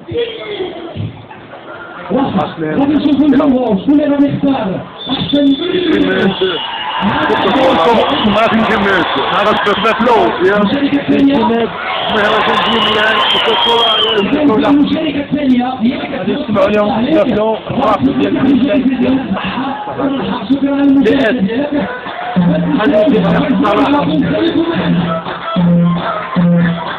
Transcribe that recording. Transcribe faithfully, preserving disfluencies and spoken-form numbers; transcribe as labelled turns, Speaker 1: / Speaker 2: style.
Speaker 1: واحد غادي نشوفوا الجمهور شكون اللي غادي يختار احسن
Speaker 2: ما في جماعة هذا الشباب لو يا
Speaker 1: المشاركة الثانية هي
Speaker 2: غادي نسمعوا اليوم الشباب الرافد ديال الانسان
Speaker 1: شكرا للمشاركة
Speaker 2: هذا